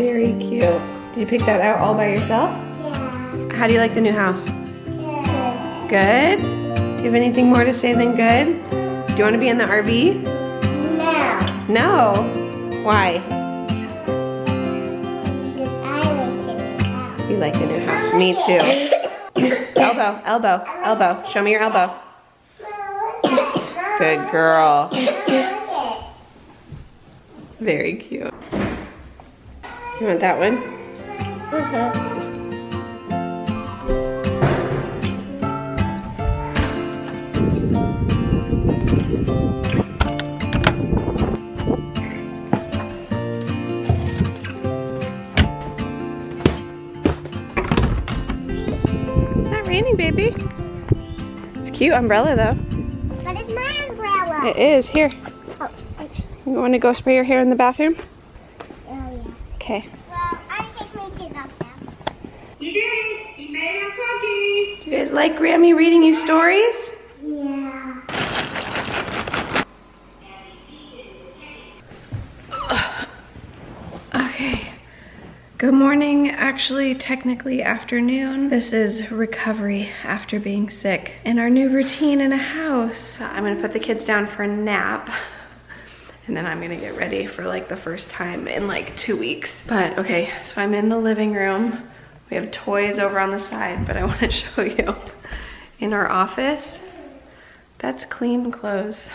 Very cute. Did you pick that out all by yourself? Yeah. How do you like the new house? Good. Good? Do you have anything more to say than good? Do you want to be in the RV? No. No. Why? Because I like the new house. You like the new house. Me too. Elbow, elbow, elbow. Show me your elbow. Good girl. Very cute. You want that one? It's not raining, baby. It's a cute umbrella though. But it's my umbrella. It is. Here. Oh, You want to go spray your hair in the bathroom? yeah. Okay. Well, I take my shoes off now. You did it! You made a cookie! Do you guys like Grammy reading you stories? Yeah. Okay. Good morning, actually technically afternoon. This is recovery after being sick and our new routine in a house. I'm gonna put the kids down for a nap and then I'm gonna get ready for like the first time in like 2 weeks. But okay, so I'm in the living room. We have toys over on the side, but I wanna show you in our office. That's clean clothes.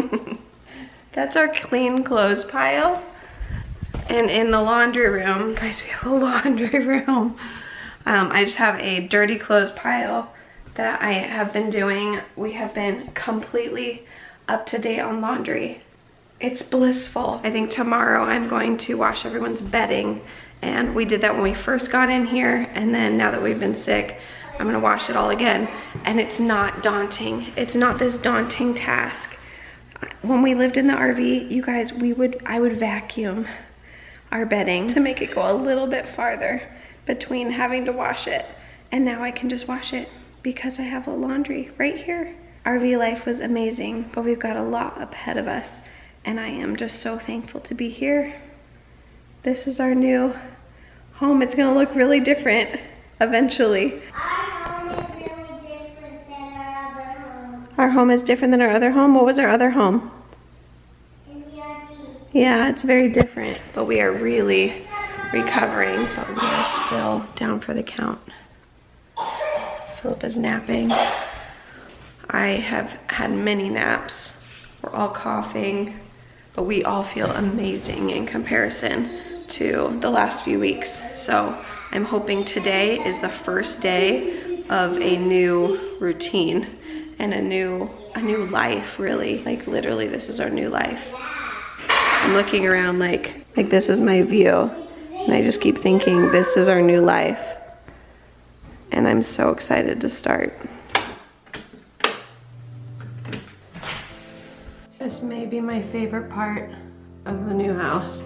That's our clean clothes pile. And in the laundry room, guys, we have a laundry room. I just have a dirty clothes pile that I have been doing. We have been completely up to date on laundry. It's blissful. I think tomorrow I'm going to wash everyone's bedding. And we did that when we first got in here. And then now that we've been sick, I'm gonna wash it all again. And it's not daunting. It's not this daunting task. When we lived in the RV, you guys, I would vacuum our bedding to make it go a little bit farther between having to wash it. And now I can just wash it because I have a laundry right here. RV life was amazing, but we've got a lot up ahead of us. And I am just so thankful to be here. This is our new home. It's gonna look really different eventually. Our home is really different than our other home. Our home is different than our other home. What was our other home? In the RV. Yeah, it's very different, but we are really recovering, but we are still down for the count. Philip is napping. I have had many naps. We're all coughing, but we all feel amazing in comparison to the last few weeks. So I'm hoping today is the first day of a new routine and a new life, really. Like literally, this is our new life. I'm looking around like this is my view. And I just keep thinking this is our new life. And I'm so excited to start. This may be my favorite part of the new house.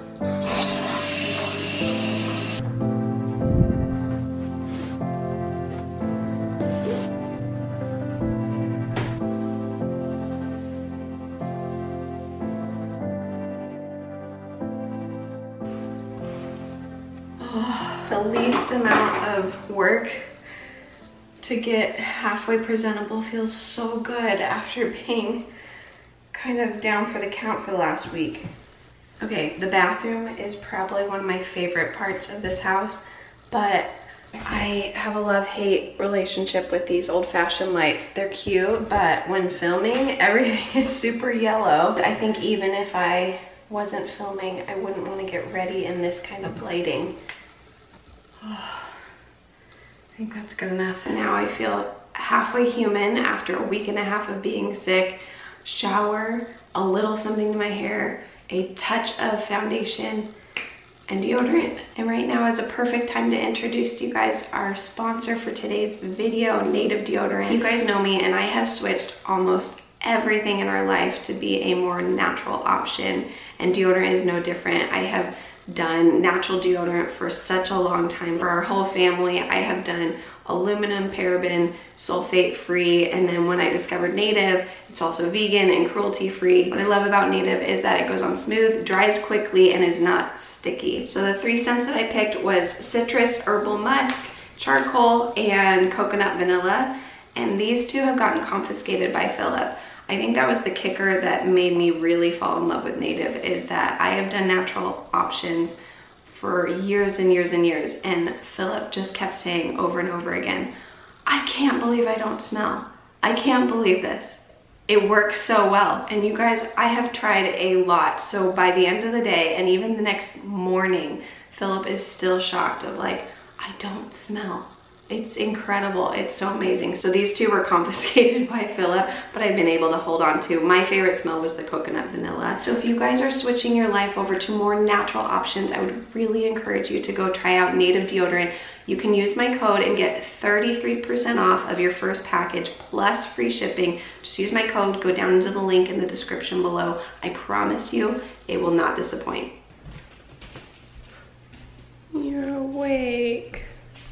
The least amount of work to get halfway presentable feels so good after being kind of down for the count for the last week. Okay, the bathroom is probably one of my favorite parts of this house, but I have a love-hate relationship with these old-fashioned lights. They're cute, but when filming, everything is super yellow. I think even if I wasn't filming, I wouldn't want to get ready in this kind of lighting. I think that's good enough. Now I feel halfway human after a week and a half of being sick. Shower, a little something to my hair, a touch of foundation, and deodorant. And right now is a perfect time to introduce to you guys our sponsor for today's video, Native Deodorant. You guys know me and I have switched almost everything in our life to be a more natural option, and deodorant is no different. I have done natural deodorant for such a long time. For our whole family, I have done aluminum, paraben, sulfate free, and then when I discovered Native, it's also vegan and cruelty free. What I love about Native is that it goes on smooth, dries quickly, and is not sticky. So the 3 scents that I picked was citrus, herbal musk, charcoal, and coconut vanilla, and these 2 have gotten confiscated by Philip. I think that was the kicker that made me really fall in love with Native, is that I have done natural options for years and years and years, and Philip just kept saying over and over again, I can't believe I don't smell. I can't believe this. It works so well. And you guys, I have tried a lot. So by the end of the day, and even the next morning, Philip is still shocked of like, I don't smell. It's incredible. It's so amazing. So these 2 were confiscated by Philip, but I've been able to hold on to. My favorite smell was the coconut vanilla. So if you guys are switching your life over to more natural options, I would really encourage you to go try out Native deodorant. You can use my code and get 33% off of your first package plus free shipping. Just use my code, go down to the link in the description below. I promise you, it will not disappoint. You're awake.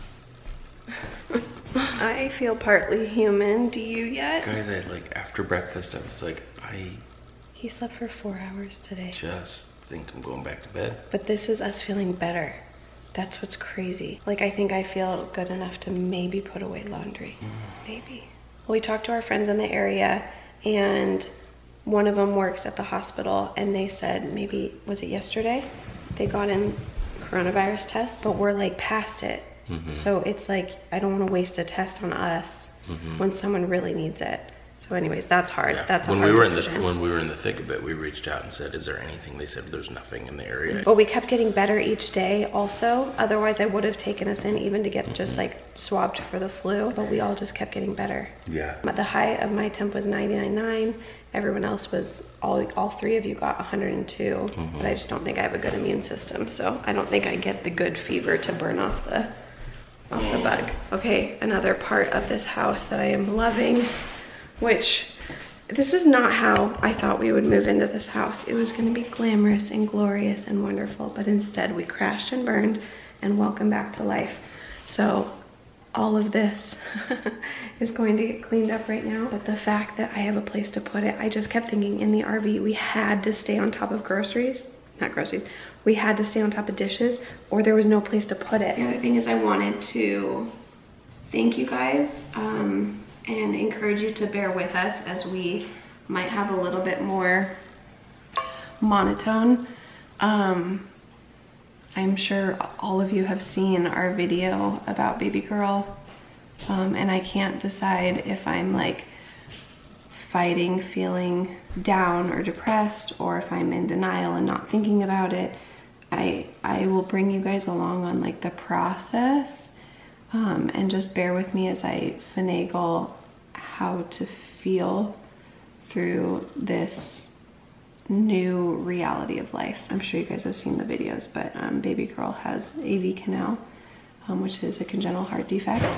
I feel partly human. Do you yet? Guys, after breakfast, I was like, He slept for 4 hours today. just think I'm going back to bed. But this is us feeling better. That's what's crazy. Like, I think I feel good enough to maybe put away laundry. Maybe. Well, we talked to our friends in the area, and one of them works at the hospital, and they said maybe, was it yesterday? They got in coronavirus tests, but we're like past it. So it's like, I don't want to waste a test on us when someone really needs it. So anyways, that's hard. Yeah. That's a when hard we were decision. when we were in the thick of it, we reached out and said, is there anything? They said there's nothing in the area. But we kept getting better each day also. Otherwise I would have taken us in even to get just like swabbed for the flu, but we all just kept getting better. Yeah. The high of my temp was 99.9. Everyone else was, all 3 of you got 102, but I just don't think I have a good immune system. So I don't think I get the good fever to burn off the bug. Okay, another part of this house that I am loving, which this is not how I thought we would move into this house. It was gonna be glamorous and glorious and wonderful, but instead we crashed and burned, and welcome back to life. So all of this is going to get cleaned up right now, but the fact that I have a place to put it, I just kept thinking in the RV, we had to stay on top of we had to stay on top of dishes, or there was no place to put it. The other thing is I wanted to thank you guys and encourage you to bear with us as we might have a little bit more monotone. I'm sure all of you have seen our video about baby girl, and I can't decide if I'm like fighting feeling down or depressed, or if I'm in denial and not thinking about it. I will bring you guys along on like the process, and just bear with me as I finagle how to feel through this new reality of life. I'm sure you guys have seen the videos, but baby girl has AV canal, which is a congenital heart defect,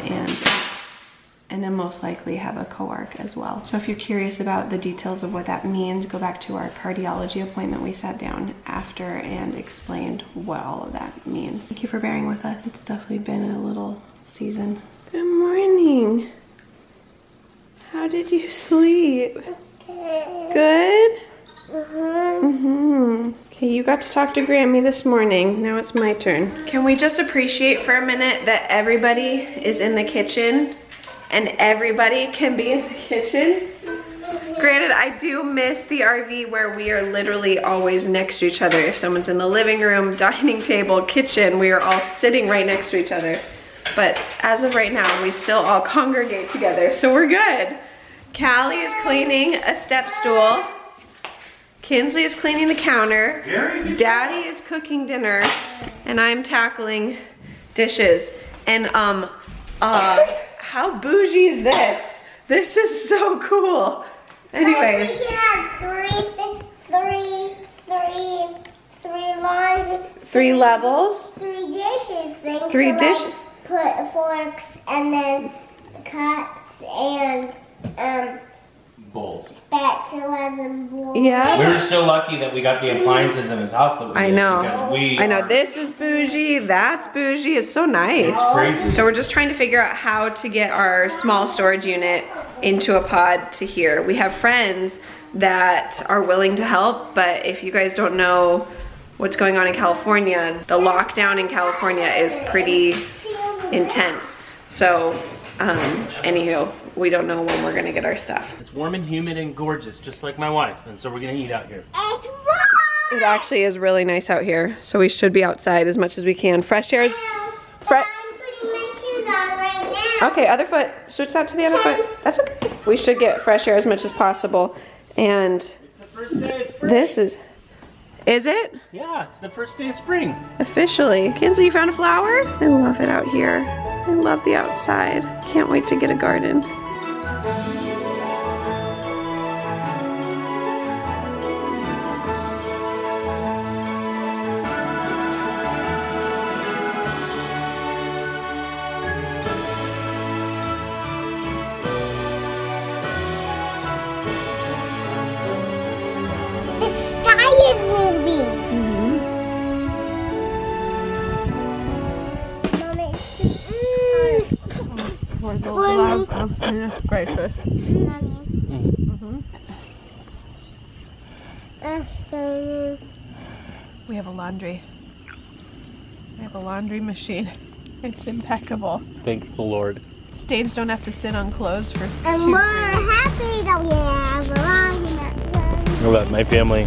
and then most likely have a coarc as well. So if you're curious about the details of what that means, go back to our cardiology appointment. We sat down after and explained what all of that means. Thank you for bearing with us. It's definitely been a little season. Good morning. How did you sleep? Good? Okay, you got to talk to Grammy this morning. Now it's my turn. Can we just appreciate for a minute that everybody is in the kitchen and everybody can be in the kitchen? Granted, I do miss the RV where we are literally always next to each other. If someone's in the living room, dining table, kitchen, we are all sitting right next to each other. But as of right now, we still all congregate together, so we're good. Callie is cleaning a step stool. Kinsley is cleaning the counter. Daddy is cooking dinner, and I'm tackling dishes. And how bougie is this? This is so cool. Anyways. We have three levels. 3 dishes things. Three to, dishes. Like, put forks and then cups and bowls. spatulas and bowls. Yeah. We were so lucky that we got the appliances in his house that we I did, know. because we I know. are- This is bougie. That's bougie. It's so nice. It's crazy. So we're just trying to figure out how to get our small storage unit into a pod to here. We have friends that are willing to help, but if you guys don't know what's going on in California, the lockdown in California is pretty intense. So, anywho, we don't know when we're gonna get our stuff. It's warm and humid and gorgeous, just like my wife, and so we're gonna eat out here. It's warm. It actually is really nice out here, so we should be outside as much as we can. Fresh air is... I'm putting my shoes on right now. Okay, other foot. Switch that to the other foot. That's okay. We should get fresh air as much as possible. And The first day of spring. this is it? Yeah, it's the first day of spring. Officially. Kinsley, you found a flower? I love it out here. I love the outside. Can't wait to get a garden. The sky is moving. Mama, it's Gracious. We have a laundry. We have a laundry machine. It's impeccable. Thank the Lord. Stains don't have to sit on clothes for And we're happy that we have a laundry. I love my family.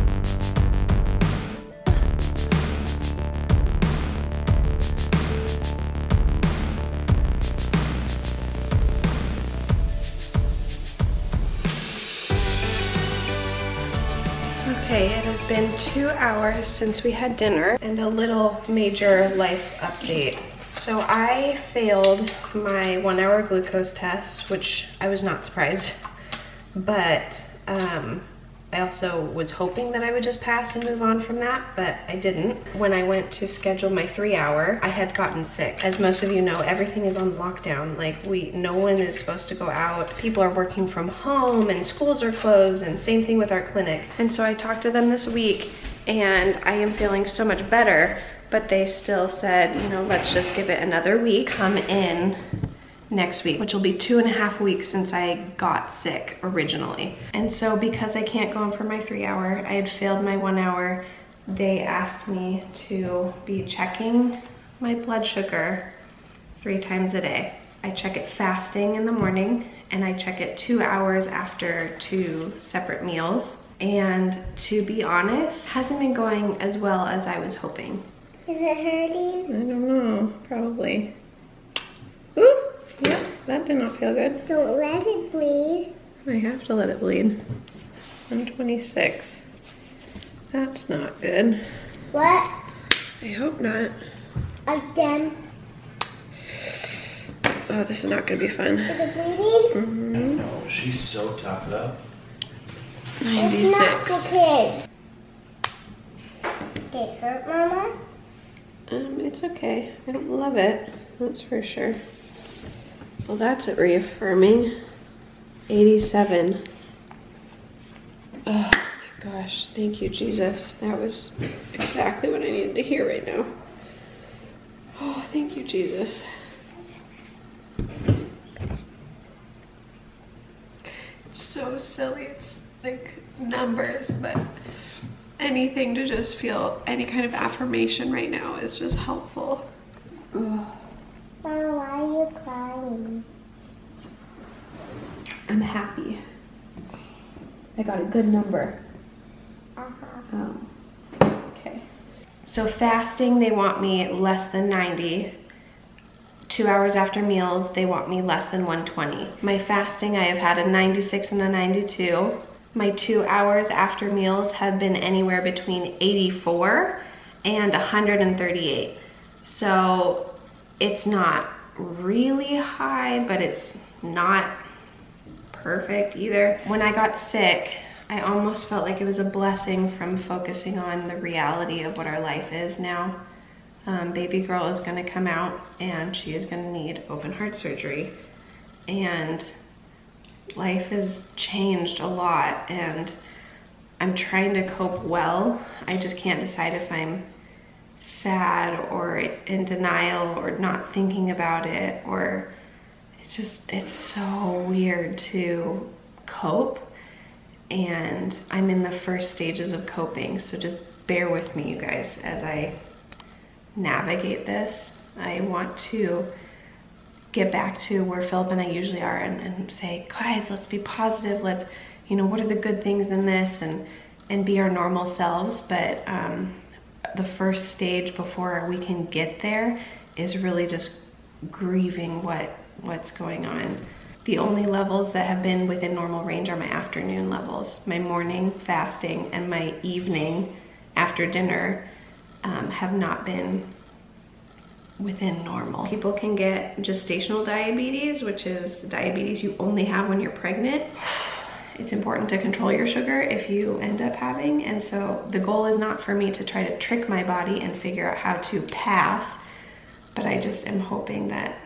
Okay, it has been 2 hours since we had dinner and a little major life update. So I failed my 1 hour glucose test, which I was not surprised, but I also was hoping that I would just pass and move on from that, but I didn't. When I went to schedule my 3 hour, I had gotten sick. As most of you know, everything is on lockdown. Like no one is supposed to go out. People are working from home and schools are closed, and same thing with our clinic. And so I talked to them this week and I am feeling so much better, but they still said, you know, let's just give it another week. Come in next week, which will be 2.5 weeks since I got sick originally. And so because I can't go in for my 3 hour, I had failed my 1 hour, they asked me to be checking my blood sugar 3 times a day. I check it fasting in the morning and I check it 2 hours after 2 separate meals. And to be honest, hasn't been going as well as I was hoping. Is it hurting? I don't know, probably. Ooh, yep, that did not feel good. Don't let it bleed. I have to let it bleed. 126. That's not good. What? I hope not. Again. Oh, this is not gonna be fun. Is it bleeding? No, she's so tough though. It's not for 96. kids. Did it hurt, Mama? It's okay. I don't love it, that's for sure. Well, that's reaffirming. 87. Oh my gosh, thank you, Jesus. That was exactly what I needed to hear right now. Oh, thank you, Jesus. It's so silly. It's like numbers, but anything to just feel any kind of affirmation right now is just helpful. Ugh. Mama, why are you crying? I'm happy. I got a good number. Okay. So fasting, they want me less than 90. 2 hours after meals, they want me less than 120. My fasting, I have had a 96 and a 92. My 2 hours after meals have been anywhere between 84 and 138. So it's not really high, but it's not perfect either. When I got sick, I almost felt like it was a blessing from focusing on the reality of what our life is now. Baby girl is gonna come out and she is gonna need open heart surgery. And life has changed a lot and I'm trying to cope well. I just can't decide if I'm sad or in denial or not thinking about it, or it's so weird to cope. And I'm in the first stages of coping, so just bear with me, you guys, as I navigate this. I want to get back to where Philip and I usually are and say, guys, let's be positive. Let's, you know, what are the good things in this, and be our normal selves. But the first stage before we can get there is really just grieving what's going on. The only levels that have been within normal range are my afternoon levels. My morning fasting and my evening after dinner have not been within normal. People can get gestational diabetes, which is diabetes you only have when you're pregnant. It's important to control your sugar if you end up having, and so the goal is not for me to try to trick my body and figure out how to pass, but I just am hoping that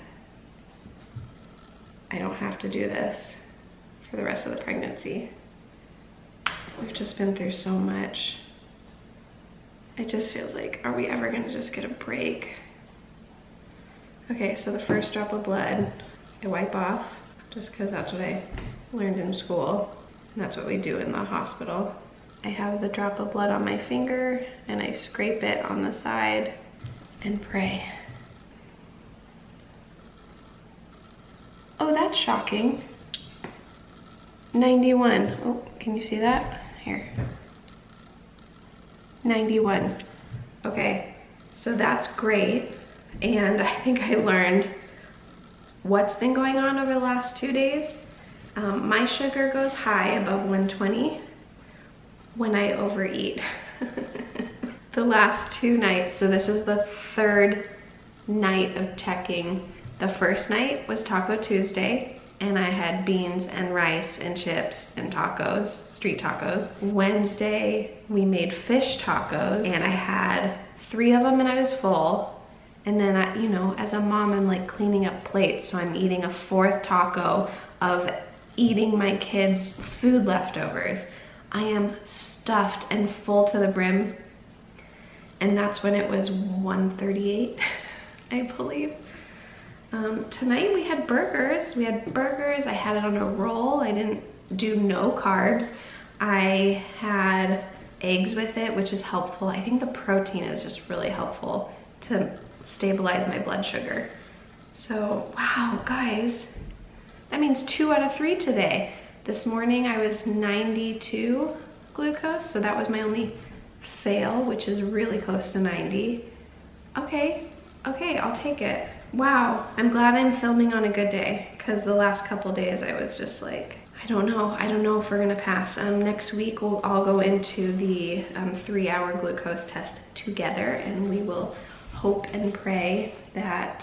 I don't have to do this for the rest of the pregnancy. We've just been through so much. It just feels like, are we ever gonna just get a break? Okay, so the first drop of blood, I wipe off, just because that's what I learned in school, and that's what we do in the hospital. I have the drop of blood on my finger, and I scrape it on the side and pray. Oh, that's shocking. 91. Oh, can you see that? Here. 91. Okay, so that's great. And I think I learned what's been going on over the last 2 days. My sugar goes high above 120 when I overeat. The last 2 nights, so this is the 3rd night of checking. The first night was Taco Tuesday, and I had beans and rice and chips and tacos, street tacos. Wednesday, we made fish tacos, and I had 3 of them and I was full. And then I, you know, as a mom, I'm like cleaning up plates, so I'm eating a 4th taco of eating my kids' food leftovers. I am stuffed and full to the brim. And that's when it was 1:38, I believe. Tonight we had burgers. I had it on a roll. I didn't do no carbs. I had eggs with it, which is helpful. I think the protein is just really helpful to stabilize my blood sugar. So, wow, guys, that means 2 out of 3 today. This morning I was 92 glucose, so that was my only fail, which is really close to 90. Okay, I'll take it. Wow, I'm glad I'm filming on a good day, because the last couple days I was just like, I don't know if we're gonna pass. Next week we'll all go into the 3-hour glucose test together, and we will hope and pray that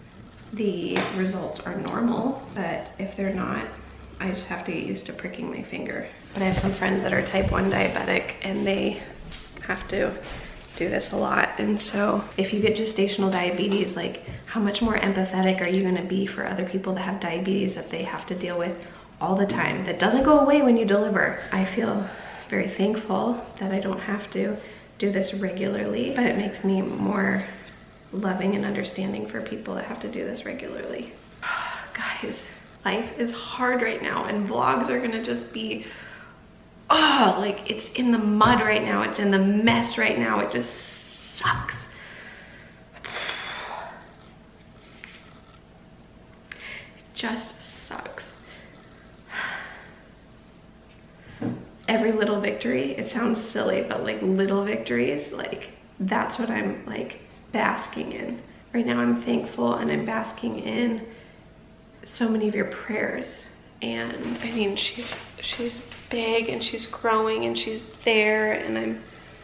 the results are normal, but if they're not, I just have to get used to pricking my finger. But I have some friends that are type 1 diabetic, and they have to do this a lot. And so if you get gestational diabetes, like, how much more empathetic are you gonna be for other people that have diabetes that they have to deal with all the time, that doesn't go away when you deliver? I feel very thankful that I don't have to do this regularly, but it makes me more loving and understanding for people that have to do this regularly. Guys, life is hard right now, and vlogs are gonna just be, oh, like, it's in the mud right now. It's in the mess right now. It just sucks. It just sucks. Every little victory, it sounds silly, but like little victories, like that's what I'm like basking in. Right now I'm thankful, and I'm basking in so many of your prayers. And I mean, she's big, and she's growing, and she's there, and I'm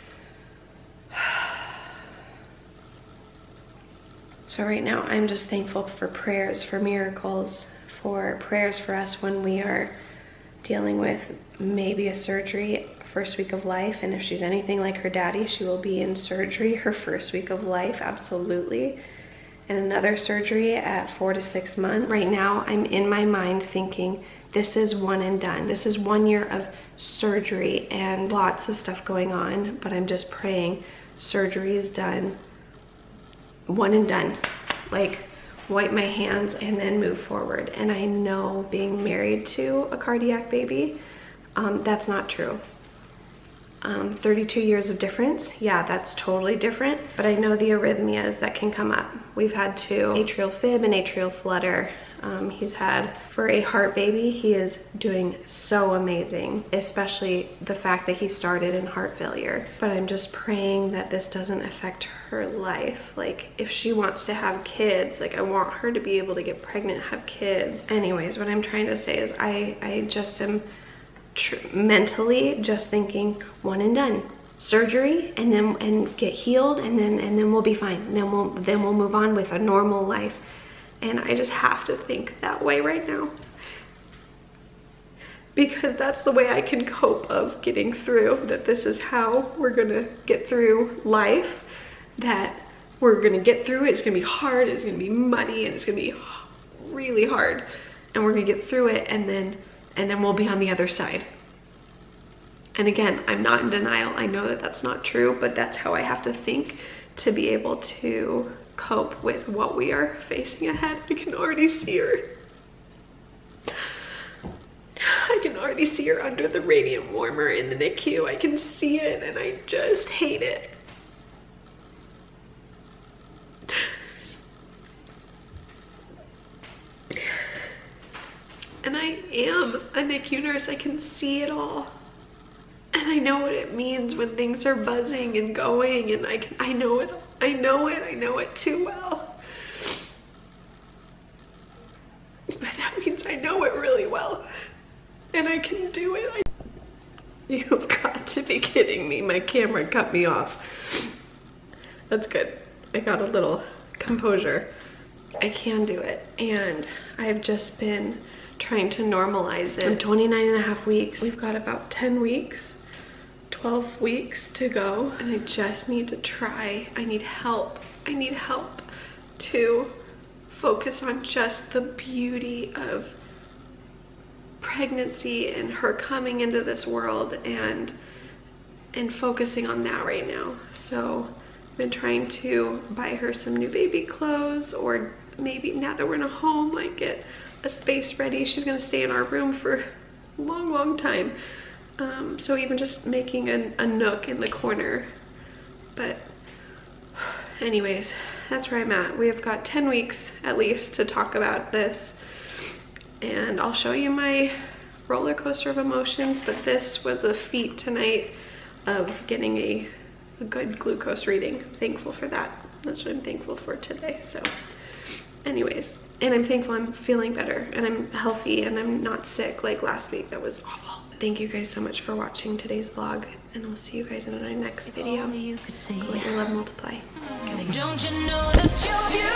so right now I'm just thankful for prayers, for miracles, for prayers for us when we are dealing with maybe a surgery first week of life. And if she's anything like her daddy, she will be in surgery her first week of life, absolutely, and another surgery at 4 to 6 months. Right now I'm in my mind thinking this is one and done. This is 1 year of surgery and lots of stuff going on, but I'm just praying surgery is done, one and done. Like, wipe my hands and then move forward. And I know being married to a cardiac baby, that's not true. 32 years of difference, yeah, that's totally different, but I know the arrhythmias that can come up. We've had 2, atrial fib and atrial flutter. He's had, for a heart baby, he is doing so amazing, especially the fact that he started in heart failure. But I'm just praying that this doesn't affect her life. Like, if she wants to have kids, like, I want her to be able to get pregnant, have kids. Anyways, what I'm trying to say is I just am mentally just thinking one and done. Surgery and get healed, and then we'll be fine. And then we'll move on with a normal life. And I just have to think that way right now, because that's the way I can cope of getting through, that this is how we're gonna get through life, that we're gonna get through it. It's gonna be hard, it's gonna be muddy, and it's gonna be really hard, and we're gonna get through it, and then we'll be on the other side. And again, I'm not in denial. I know that that's not true, but that's how I have to think to be able to cope with what we are facing ahead. I can already see her. I can already see her under the radiant warmer in the NICU. I can see it, and I just hate it. And I am a NICU nurse. I can see it all. And I know what it means when things are buzzing and going, and I know it. I know it too well. But that means I know it really well. And I can do it. You've got to be kidding me. My camera cut me off. That's good. I got a little composure. I can do it. And I've just been trying to normalize it. I'm 29.5 weeks. We've got about 10 weeks. 12 weeks to go, and I just need to try. I need help. I need help to focus on just the beauty of pregnancy and her coming into this world, and focusing on that right now. So I've been trying to buy her some new baby clothes, or maybe now that we're in a home, like get a space ready. She's gonna stay in our room for a long time. So even just making a nook in the corner. But anyways, that's where I'm at. We have got 10 weeks at least to talk about this, and I'll show you my roller coaster of emotions, but this was a feat tonight of getting a good glucose reading. I'm thankful for that. That's what I'm thankful for today. So anyways, and I'm thankful I'm feeling better and I'm healthy and I'm not sick like last week. That was awful. Thank you guys so much for watching today's vlog, and I'll see you guys in our next video. Let your love multiply. Good night. Don't you know that you're beautiful?